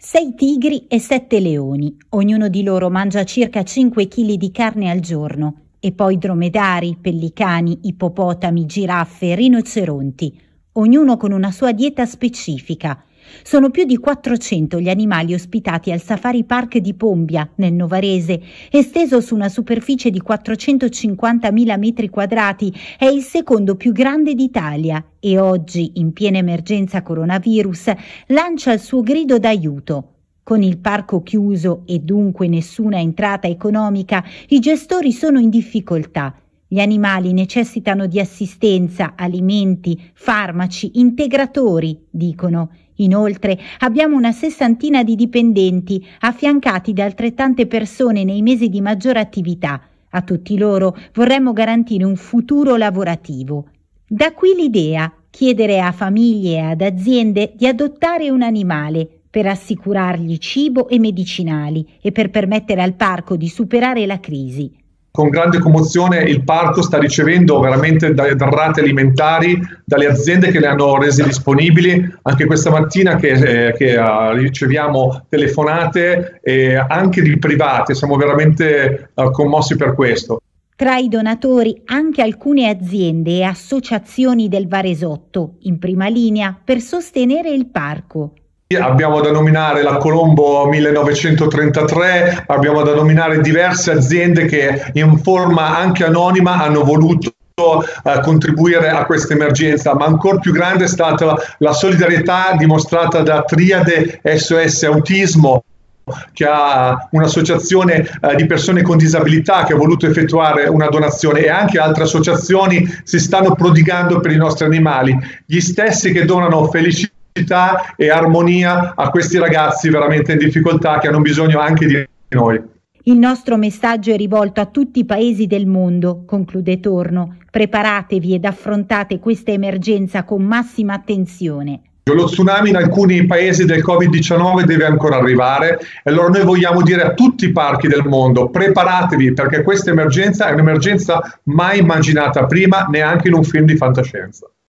6 tigri e 7 leoni, ognuno di loro mangia circa 5 kg di carne al giorno, e poi dromedari, pellicani, ippopotami, giraffe, rinoceronti, ognuno con una sua dieta specifica. Sono più di 400 gli animali ospitati al Safari Park di Pombia, nel Novarese, esteso su una superficie di 450.000 metri quadrati, è il secondo più grande d'Italia e oggi, in piena emergenza coronavirus, lancia il suo grido d'aiuto. Con il parco chiuso e dunque nessuna entrata economica, i gestori sono in difficoltà. Gli animali necessitano di assistenza, alimenti, farmaci, integratori, dicono. Inoltre abbiamo una 60 di dipendenti, affiancati da altrettante persone nei mesi di maggiore attività. A tutti loro vorremmo garantire un futuro lavorativo. Da qui l'idea, chiedere a famiglie e ad aziende di adottare un animale per assicurargli cibo e medicinali e per permettere al parco di superare la crisi. Con grande commozione il parco sta ricevendo veramente derrate alimentari dalle aziende che le hanno rese disponibili. Anche questa mattina che riceviamo telefonate anche di private, siamo veramente commossi per questo. Tra i donatori anche alcune aziende e associazioni del Varesotto, in prima linea per sostenere il parco. Abbiamo da nominare la Colombo 1933, abbiamo da nominare diverse aziende che in forma anche anonima hanno voluto contribuire a questa emergenza, ma ancora più grande è stata la solidarietà dimostrata da Triade SOS Autismo, che ha un'associazione di persone con disabilità che ha voluto effettuare una donazione, e anche altre associazioni si stanno prodigando per i nostri animali, gli stessi che donano felicità e armonia a questi ragazzi veramente in difficoltà che hanno bisogno anche di noi. Il nostro messaggio è rivolto a tutti i paesi del mondo, conclude Torno. Preparatevi ed affrontate questa emergenza con massima attenzione. Lo tsunami in alcuni paesi del Covid-19 deve ancora arrivare, e allora noi vogliamo dire a tutti i parchi del mondo: preparatevi, perché questa emergenza è un'emergenza mai immaginata prima, neanche in un film di fantascienza.